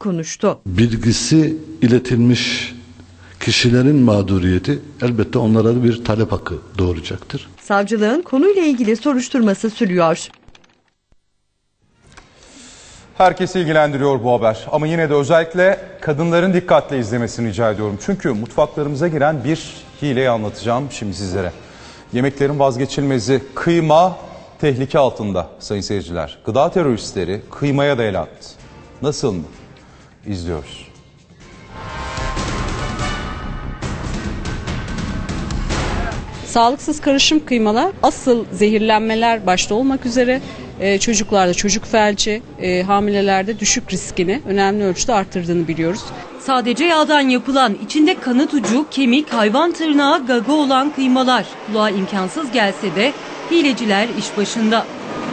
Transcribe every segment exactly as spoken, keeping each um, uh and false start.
konuştu. Bilgisi iletilmiş kişilerin mağduriyeti elbette onlara da bir talep hakkı doğuracaktır. Savcılığın konuyla ilgili soruşturması sürüyor. Herkesi ilgilendiriyor bu haber ama yine de özellikle kadınların dikkatle izlemesini rica ediyorum. Çünkü mutfaklarımıza giren bir hileyi anlatacağım şimdi sizlere. Yemeklerin vazgeçilmezi kıyma tehlike altında sayın seyirciler. Gıda teröristleri kıymaya da el attı. Nasıl mı? İzliyoruz. Sağlıksız karışım kıymalar asıl zehirlenmeler başta olmak üzere e, çocuklarda çocuk felci, e, hamilelerde düşük riskini önemli ölçüde arttırdığını biliyoruz. Sadece yağdan yapılan, içinde kanat ucu, kemik, hayvan tırnağı, gaga olan kıymalar. Kulağa imkansız gelse de hileciler iş başında.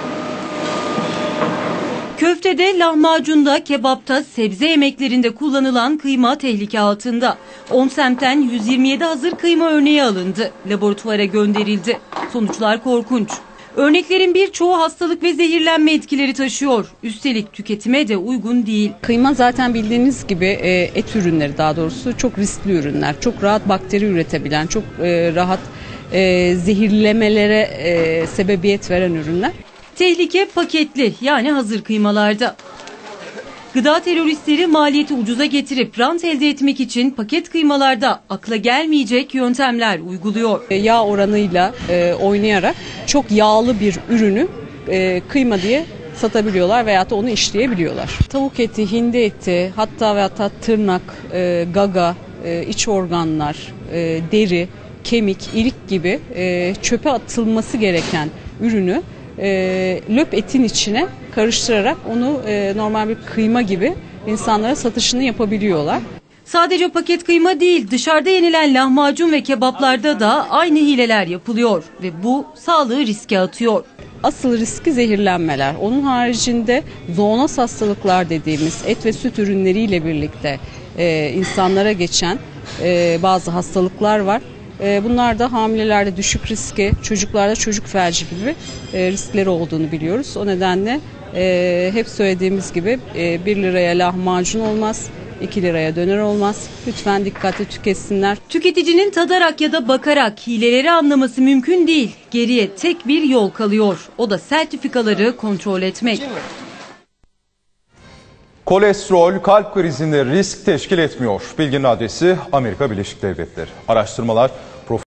Köftede, lahmacunda, kebapta, sebze yemeklerinde kullanılan kıyma tehlike altında. on semtten yüz yirmi yedi hazır kıyma örneği alındı. Laboratuvara gönderildi. Sonuçlar korkunç. Örneklerin birçoğu hastalık ve zehirlenme etkileri taşıyor. Üstelik tüketime de uygun değil. Kıyma zaten bildiğiniz gibi e, et ürünleri, daha doğrusu çok riskli ürünler. Çok rahat bakteri üretebilen, çok e, rahat e, zehirlemelere e, sebebiyet veren ürünler. Tehlike paketli, yani hazır kıymalarda. Gıda teröristleri maliyeti ucuza getirip rant elde etmek için paket kıymalarda akla gelmeyecek yöntemler uyguluyor. E, yağ oranıyla e, oynayarak çok yağlı bir ürünü e, kıyma diye satabiliyorlar veya da onu işleyebiliyorlar. Tavuk eti, hindi eti, hatta ve hatta tırnak, e, gaga, e, iç organlar, e, deri, kemik, ilik gibi e, çöpe atılması gereken ürünü E, löp etin içine karıştırarak onu e, normal bir kıyma gibi insanlara satışını yapabiliyorlar. Sadece paket kıyma değil, dışarıda yenilen lahmacun ve kebaplarda da aynı hileler yapılıyor ve bu sağlığı riske atıyor. Asıl riski zehirlenmeler. Onun haricinde zoonoz hastalıklar dediğimiz et ve süt ürünleriyle birlikte e, insanlara geçen e, bazı hastalıklar var. Bunlar da hamilelerde düşük riski, çocuklarda çocuk felci gibi riskleri olduğunu biliyoruz. O nedenle hep söylediğimiz gibi bir liraya lahmacun olmaz, iki liraya döner olmaz. Lütfen dikkatli tüketsinler. Tüketicinin tadarak ya da bakarak hileleri anlaması mümkün değil. Geriye tek bir yol kalıyor. O da sertifikaları kontrol etmek. Kolesterol kalp krizinde risk teşkil etmiyor. Bilginin adresi Amerika Birleşik Devletleri. Araştırmalar